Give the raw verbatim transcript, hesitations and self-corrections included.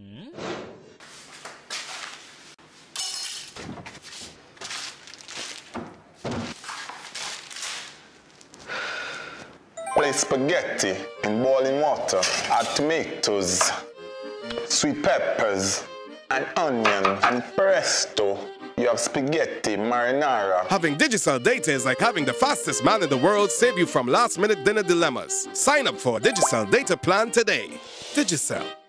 Hmm? Place spaghetti in boiling water, add tomatoes, sweet peppers, and onion, and presto, you have spaghetti marinara. Having Digicel data is like having the fastest man in the world save you from last-minute dinner dilemmas. Sign up for a Digicel data plan today. Digicel.